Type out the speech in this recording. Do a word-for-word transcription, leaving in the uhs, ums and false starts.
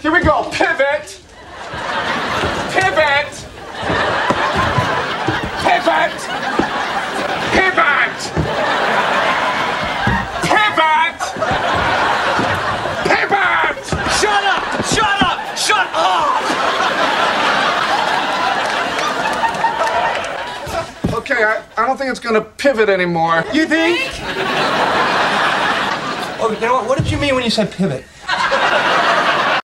Here we go. Pivot. Pivot. Pivot. Pivot. Pivot. Pivot. Shut up! Shut up! Shut up! Okay, I, I don't think it's gonna pivot anymore. You think? Oh, you know what? What did you mean when you said pivot?